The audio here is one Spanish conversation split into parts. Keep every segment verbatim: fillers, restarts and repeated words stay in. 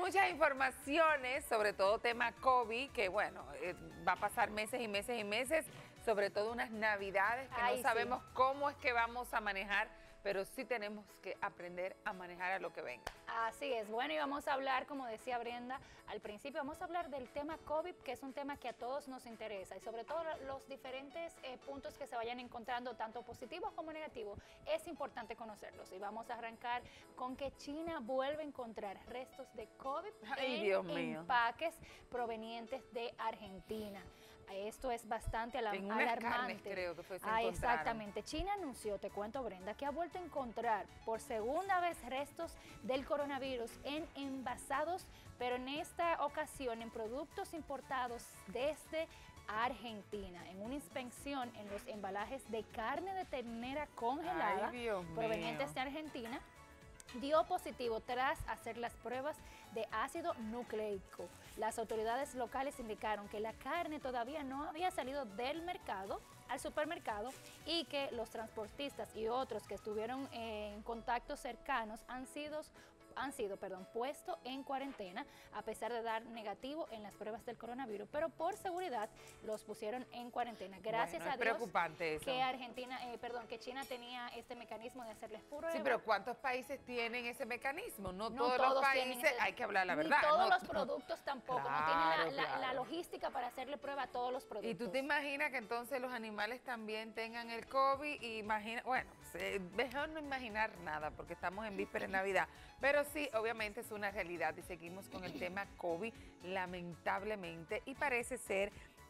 muchas informaciones, sobre todo tema COVID, que bueno, eh, va a pasar meses y meses y meses, sobre todo unas navidades que Ay, no sabemos sí. cómo es que vamos a manejar, pero sí tenemos que aprender a manejar a lo que venga. Así es, bueno, y vamos a hablar, como decía Brenda al principio, vamos a hablar del tema COVID, que es un tema que a todos nos interesa, y sobre todo los diferentes eh, puntos que se vayan encontrando, tanto positivos como negativos, es importante conocerlos. Y vamos a arrancar con que China vuelve a encontrar restos de COVID Ay, en Dios mío. empaques provenientes de Argentina. Esto es bastante alarm En unas alarmante. carnes creo que fue, se ah, encontraron. Exactamente. China anunció, te cuento Brenda, que ha vuelto a encontrar por segunda vez restos del coronavirus en envasados, pero en esta ocasión en productos importados desde Argentina, en una inspección en los embalajes de carne de ternera congelada. Ay, Dios provenientes mío. de Argentina, dio positivo tras hacer las pruebas de ácido nucleico. Las autoridades locales indicaron que la carne todavía no había salido del mercado al supermercado y que los transportistas y otros que estuvieron en contactos cercanos han sido han sido, perdón, puestos en cuarentena a pesar de dar negativo en las pruebas del coronavirus, pero por seguridad los pusieron en cuarentena. Gracias Bueno, a es Dios preocupante eso. que Argentina, eh, perdón, que China tenía este mecanismo de hacerles pruebas. Sí, pero ¿cuántos países tienen ese mecanismo? No, No todos, todos los tienen países, ese- hay que hablar la ni verdad. todos no, los productos tampoco, no Claro, tienen la, la- la claro. logística para hacerle prueba a todos los productos. Y tú te imaginas que entonces los animales también tengan el COVID, y imagina, bueno, se- mejor no imaginar nada porque estamos en víspera de Navidad, pero sí, obviamente es una realidad y seguimos con el tema COVID, lamentablemente, y parece ser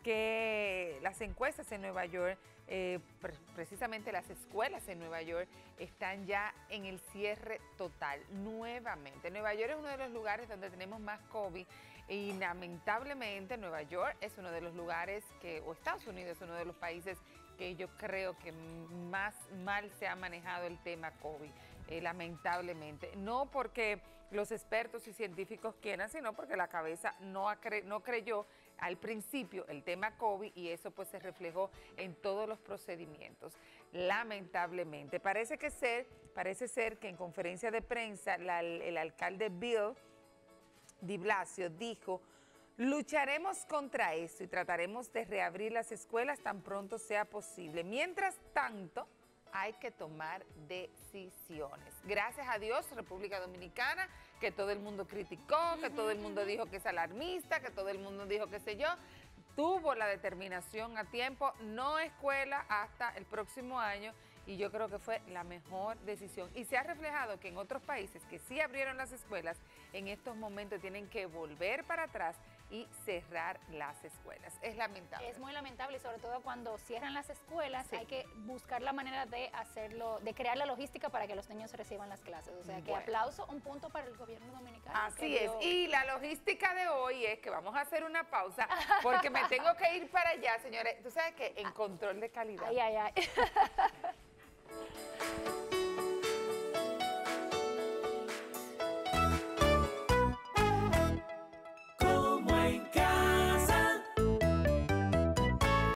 que las encuestas en Nueva York, eh, pre- precisamente las escuelas en Nueva York, están ya en el cierre total, nuevamente. Nueva York es uno de los lugares donde tenemos más COVID y lamentablemente Nueva York es uno de los lugares que, o Estados Unidos es uno de los países que yo creo que más mal se ha manejado el tema COVID, eh, lamentablemente. No porque los expertos y científicos quieran, sino porque la cabeza no, cre no creyó al principio el tema COVID y eso pues se reflejó en todos los procedimientos, lamentablemente. Parece, que ser, parece ser que en conferencia de prensa la, el alcalde Bill de Blasio dijo: lucharemos contra esto y trataremos de reabrir las escuelas tan pronto sea posible. Mientras tanto, hay que tomar decisiones. Gracias a Dios, República Dominicana, que todo el mundo criticó, que todo el mundo dijo que es alarmista, que todo el mundo dijo qué sé yo, tuvo la determinación a tiempo, no escuela hasta el próximo año, y yo creo que fue la mejor decisión. Y se ha reflejado que en otros países que sí abrieron las escuelas, en estos momentos tienen que volver para atrás y cerrar las escuelas. Es lamentable. Es muy lamentable y sobre todo cuando cierran las escuelas, Sí. hay que buscar la manera de hacerlo, de crear la logística para que los niños reciban las clases. O sea que Bueno. aplauso, un punto para el gobierno dominicano. Así que es, dio- y la logística de hoy es que vamos a hacer una pausa porque me tengo que ir para allá, señores. Tú sabes que en control de calidad. Ay, ay, ay.